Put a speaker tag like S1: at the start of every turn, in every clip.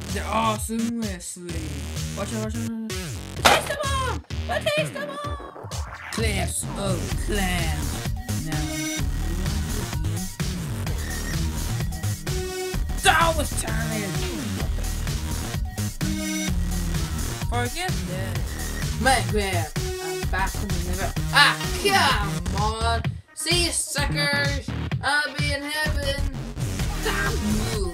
S1: The awesome Wesley. Watch out, watch out. Taste the bomb! But taste the bomb! Cliffs of Clam. Now. That was tired. Forget that. Minecraft. I'm back from the never. Ah, come on. See you, suckers. I'll be in heaven. Stop move.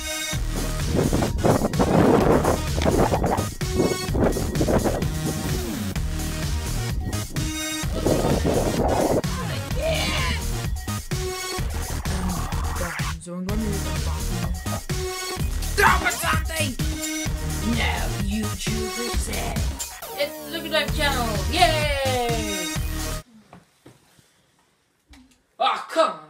S1: Stop or something! No, YouTuber said. It's the Look Life channel. Yay! Oh, come on.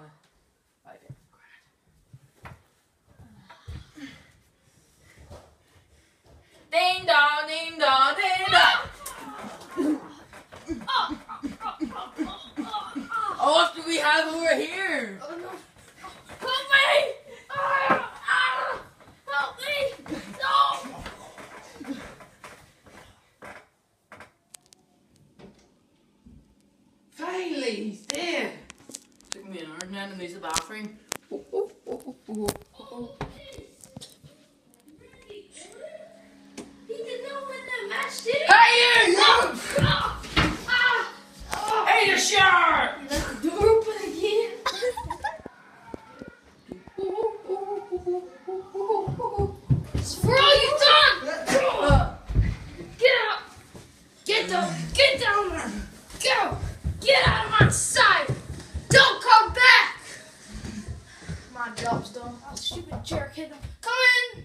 S1: Ding dong, ding dong, ding dong. Oh, what do we have over here?
S2: Help me! Help me! No!
S1: Finally, he's there. Took me an hour now to use the bathroom.
S2: He did not win the match, did he?
S1: Hey, you!
S2: No!
S1: Hey, the shark!
S2: Left the door open again. It's for all you've done! Get out! Get down! Get down there! Go! Get out of my sight! Don't come back! My job's done. Oh, stupid jerk hit him. Come in!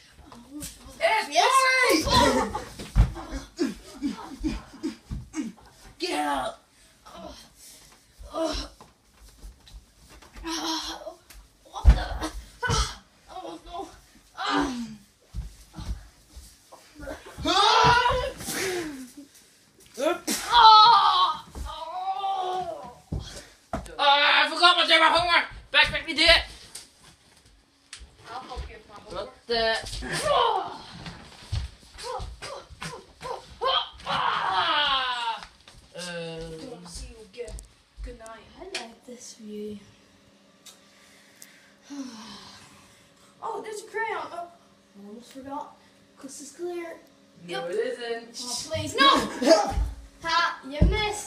S1: It's
S2: Yes!
S1: Get out!
S2: What the? Oh no!
S1: I forgot to do my homework. Back, make me do it.
S2: I'll help you with my homework.
S1: What the?
S2: Don't see you again. Good night. I like this view. Oh, there's a crayon. Oh, I almost forgot. Coast is clear.
S1: No, it isn't.
S2: Oh, please. No! Ha! You missed.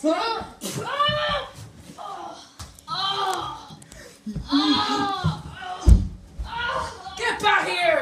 S1: Get back here!